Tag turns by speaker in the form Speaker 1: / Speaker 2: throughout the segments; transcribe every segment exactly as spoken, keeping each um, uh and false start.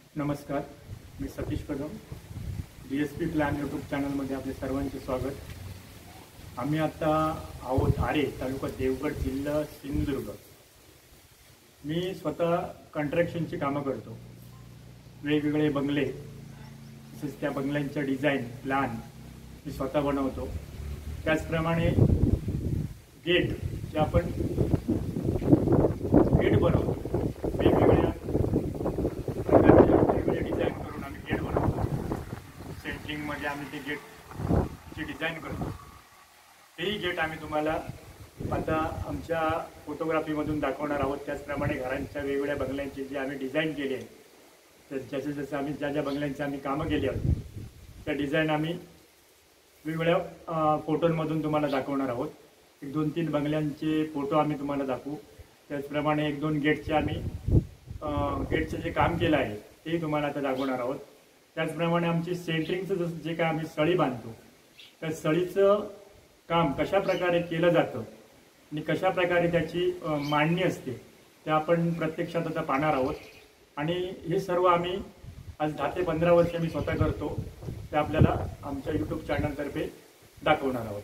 Speaker 1: नमस्कार, मी Satish Kadam. D S P plan YouTube चॅनलमध्ये आपले सर्वांचे स्वागत. आम्ही आता आहोत आरे, तालुका देवगड, जिल्हा सिंधुदुर्ग. मी स्वतः कंस्ट्रक्शनची कामं करतो. वेगवेगळे बंगले, तसेच त्या बंगल्यांचं डिझाईन प्लॅन मी स्वतः बनवतो. त्याचप्रमाणे गेट जे आपण गेट बनवतो, वेगवेगळ्या प्रकारचे वेगवेगळे डिझाईन करून आम्ही गेट बनवतो. सेंटरिंगमध्ये आम्ही ते गेटची डिझाईन करतो. तेही गेट आम्ही तुम्हाला आता आमच्या फोटोग्राफीमधून दाखवणार आहोत. त्याचप्रमाणे घरांच्या वेगवेगळ्या बंगल्यांची जे आम्ही डिझाईन केली आहे, तर जसं जसं आम्ही ज्या ज्या बंगल्यांची आम्ही कामं केली आहेत, त्या डिझाईन आम्ही वेगवेगळ्या फोटोंमधून तुम्हाला दाखवणार आहोत. एक दोन तीन बंगल्यांचे फोटो आम्ही तुम्हाला दाखवू. त्याचप्रमाणे एक दोन गेटचे आम्ही गेटचे जे काम केलं आहे तेही तुम्हाला आता दाखवणार आहोत. त्याचप्रमाणे आमची सेंटरिंगचं जसं जे काय आम्ही सळी बांधतो, त्या सळीचं काम कशा प्रकारे केलं जातं आणि कशा प्रकारे त्याची मांडणी असते ते आपण प्रत्यक्षात आता पाहणार आहोत. आणि हे सर्व आम्ही आज दहा ते पंधरा वर्ष मी स्वतः करतो, ते आपल्याला आमच्या यूट्यूब चॅनलतर्फे दाखवणार आहोत.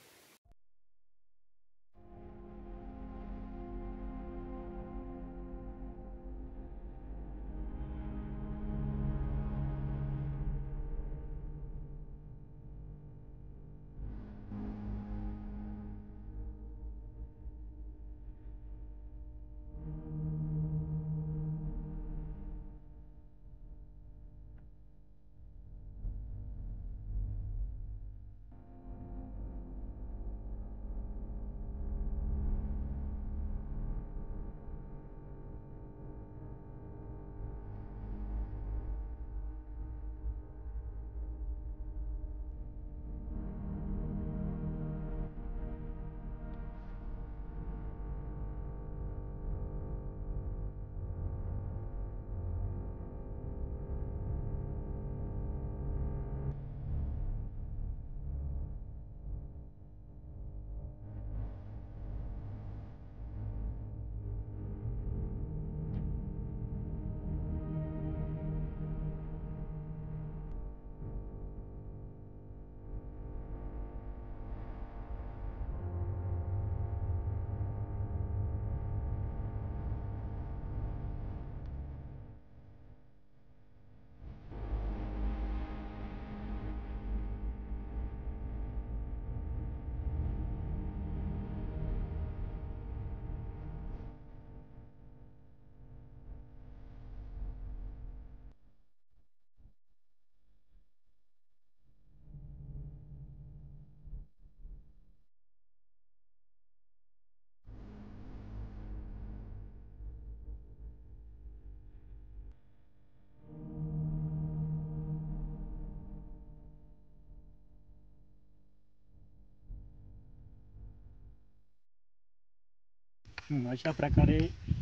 Speaker 1: अशा प्रकारे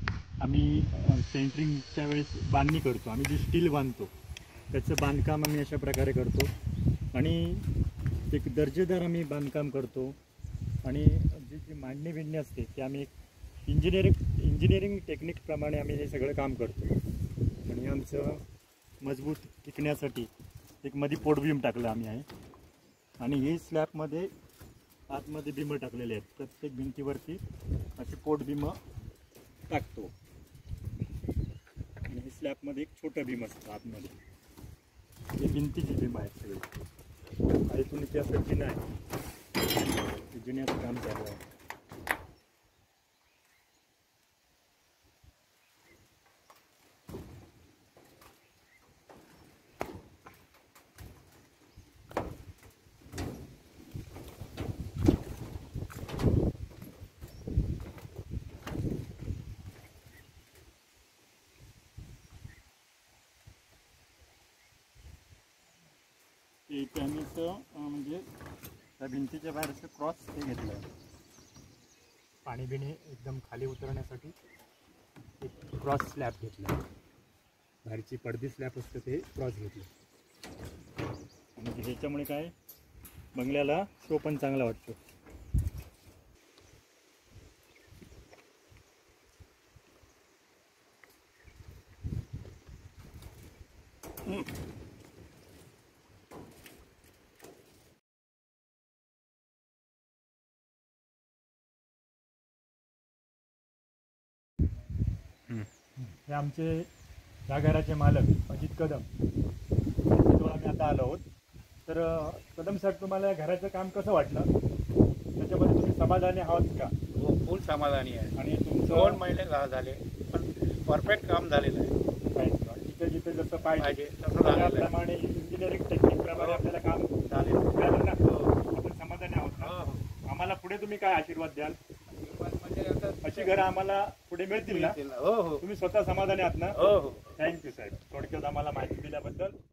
Speaker 1: आम्ही सेंटरिंगच्या वेळेस बांधणी करतो. आम्ही जे स्टील बांधतो त्याचं बांधकाम आम्ही अशा प्रकारे करतो आणि एक दर्जेदार आम्ही बांधकाम करतो. आणि जी जी मांडणी बिंडणी असते ते आम्ही एक इंजिनिअरिंग इंजिनिअरिंग टेक्निकप्रमाणे आम्ही हे सगळं काम करतो. आणि आमचं मजबूत टिकण्यासाठी एक मध्ये पोटबीम टाकलं आम्ही आहे. आणि हे स्लॅबमध्ये आतमध्ये बिंब टाकलेले आहेत. प्रत्येक भिंतीवरती असे पोट बिंब टाकतो. आणि हे स्लॅबमध्ये एक छोटं बिंब असतं आतमध्ये. हे भिंतीची बिंब आहेत सगळे. इथून इथे जिना आहे, जिन्याचं काम चालू आहे. एक आम्ही म्हणजे त्या भिंतीच्या बाहेर असं क्रॉस हे घेतलं आहे. पाणी बिणी एकदम खाली उतरण्यासाठी एक क्रॉस स्लॅब घेतला आहे. बाहेरची पडदी स्लॅब असते ते क्रॉस घेतलं. आणि ह्याच्यामुळे काय बंगल्याला शो पण चांगला वाटतो. हे आमचे या घराचे मालक अजित कदम यांच्याजवळ आम्ही आता आलो आहोत. तर कदम साहेब, तुम्हाला या घराचं काम कसं वाटलं? त्याच्यामध्ये तुम्ही समाधानी आहात का?
Speaker 2: हो, फुल समाधानी आहे.
Speaker 1: आणि तुमचं
Speaker 2: दोन महिने झाले पण परफेक्ट काम झालेलं आहे.
Speaker 1: जिथे जिथे जसं पाहिजे
Speaker 2: पाहिजे तसं झालेलं आहे.
Speaker 1: त्याप्रमाणे इंजिनिअरिंग टेक्निक प्रमाणे आपल्याला काम
Speaker 2: झालेलं
Speaker 1: झालं ना?
Speaker 2: हो.
Speaker 1: आपण समाधानी आहोत ना?
Speaker 2: हो, हो.
Speaker 1: आम्हाला पुढे तुम्ही काय आशीर्वाद द्याल?
Speaker 2: म्हणजे आता
Speaker 1: अशी घरं आम्हाला पुढे मिळतील ना?
Speaker 2: हो हो
Speaker 1: तुम्ही स्वतः समाधानी आहात ना?
Speaker 2: हो हो
Speaker 1: थँक्यू साहेब, थोडक्यात आम्हाला माहिती दिल्याबद्दल.